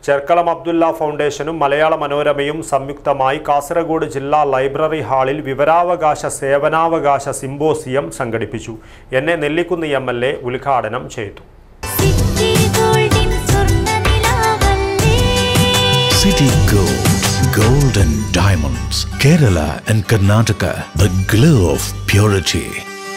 ചെർക്കളം അബ്ദുള്ള ഫൗണ്ടേഷനും മലയാള മനോരമയും സംയുക്തമായി കാസർഗോഡ് ജില്ലാ ലൈബ്രറി ഹാളിൽ വിവരാവകാശ സേവനാവകാശ സിംബോസിയം സംഘടിപ്പിച്ചു. എന്നെ നെല്ലിക്കുന്ന് MLA ഉദ്ഘാടനം ചെയ്തു. City Gold and Diamonds, Kerala and Karnataka, the glow of purity.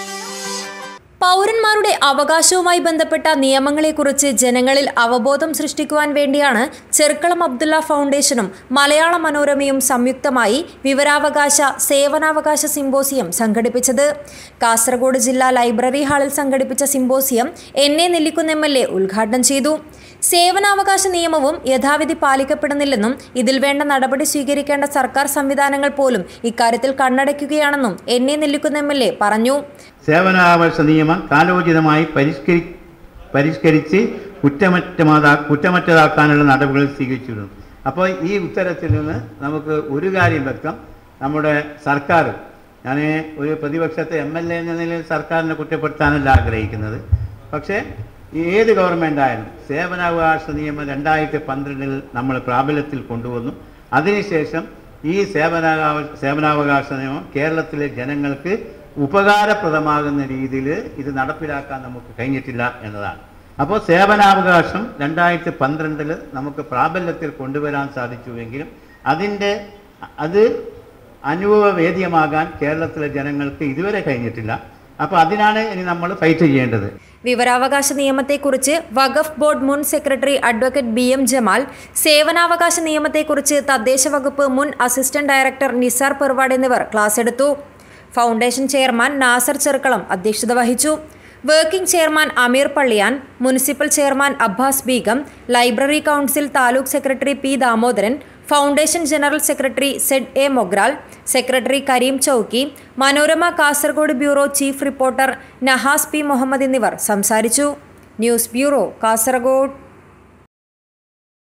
പൗരന്മാരുടെ അവകാശവുമായി ബന്ധപ്പെട്ട നിയമങ്ങളെക്കുറിച്ച് ജനങ്ങളിൽ അവബോധം സൃഷ്ടിക്കുവാൻ വേണ്ടിയാണ് ചെർക്കളം അബ്ദുള്ള ഫൗണ്ടേഷനും മലയാള മനോരമയും സംയുക്തമായി വിവരാവകാശ സേവനാവകാശ സിംബോസിയം സംഘടിപ്പിച്ചത്. കാസർഗോഡ് ജില്ലാ ലൈബ്രറി ഹാളിൽ സംഘടിപ്പിച്ച സിംബോസിയം എന്നെ നെല്ലിക്കുന്ന് MLA ഉദ്ഘാടനം ചെയ്തു. സേവനാവകാശ നിയമവും യഥാവിധി പാലിക്കപ്പെടുന്നില്ലെന്നും ഇതിൽ വേണ്ട നടപടി സ്വീകരിക്കേണ്ട സർക്കാർ സംവിധാനങ്ങൾ പോലും ഇക്കാര്യത്തിൽ കണ്ണടയ്ക്കുകയാണെന്നും എന്നെ നെല്ലിക്കുന്ന് MLA പറഞ്ഞു. സേവനാവകാശ നിയമം കാലോചിതമായി പരിഷ്കരിച്ച് കുറ്റമറ്റതാക്കാനുള്ള നടപടികൾ സ്വീകരിച്ചിരുന്നു. അപ്പോൾ ഈ ഉത്തരത്തിൽ നിന്ന് നമുക്ക് ഒരു കാര്യം വ്യക്തം, നമ്മുടെ സർക്കാർ, ഞാൻ ഒരു പ്രതിപക്ഷത്തെ MLA എന്ന നിലയിൽ സർക്കാരിനെ കുറ്റപ്പെടുത്താനല്ല ആഗ്രഹിക്കുന്നത്, പക്ഷേ ഏത് ഗവൺമെൻറ് ആയാലും സേവനാവകാശ നിയമം 2012 നമ്മൾ പ്രാബല്യത്തിൽ കൊണ്ടുവന്നു. അതിനുശേഷം ഈ സേവനാവകാശ നിയമം കേരളത്തിലെ ജനങ്ങൾക്ക് ഉപകാരപ്രദമാകുന്ന രീതിയിൽ ഇത് നടപ്പിലാക്കാൻ നമുക്ക് കഴിഞ്ഞിട്ടില്ല എന്നതാണ്. അപ്പോൾ സേവനാവകാശം 2012 നമുക്ക് പ്രാബല്യത്തിൽ കൊണ്ടുവരാൻ സാധിച്ചുവെങ്കിലും അത് അനുഭവവേദ്യമാകാൻ കേരളത്തിലെ ജനങ്ങൾക്ക് ഇതുവരെ കഴിഞ്ഞിട്ടില്ല. അപ്പോൾ അതിനാണ് ഇനി നമ്മൾ ഫൈറ്റ് ചെയ്യേണ്ടത്. വിവരാവകാശ നിയമത്തെക്കുറിച്ച് വഖഫ് ബോർഡ് മുൻ സെക്രട്ടറി അഡ്വക്കേറ്റ് BM ജമാൽ, സേവനാവകാശ നിയമത്തെക്കുറിച്ച് തദ്ദേശ വകുപ്പ് മുൻ അസിസ്റ്റന്റ് ഡയറക്ടർ നിസാർ പെർവാഡ് എന്നിവർ ക്ലാസ് എടുത്തു. ഫൗണ്ടേഷൻ ചെയർമാൻ നാസർ ചെർക്കളം അധ്യക്ഷത വഹിച്ചു. Working chairman Ameer Palliyan, municipal chairman Abbas Begum, library council taluk secretary P Damodaran, foundation general secretary ZA Mogral, secretary Kareem Chowki, Manorama Kasaragod bureau chief reporter Nahas P Muhammad എന്നിവർ സംസാരിച്ചു. News bureau, Kasaragod.